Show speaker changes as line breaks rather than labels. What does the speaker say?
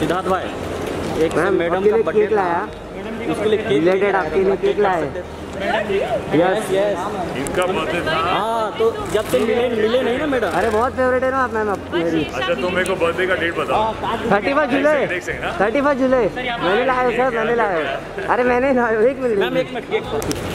सिद्धार्थ भाई, एक मैडम का बर्थडे लाया, उसके लिए रिलेटेड आपके लिए केक लाए। यस यस,
इनका बर्थडे था।
हाँ, तो जब से मिले नहीं ना मैडम।
अरे बहुत फेवरेट है ना आप मैम मेरी।
अच्छा, तुम मेरे को बर्थडे का डेट बताओ।
31 जुलाई। 31 जुलाई मैंने लाया सर, मैंने लाया। अरे मैंने 1 मिनट
मैम, 1 मिनट केक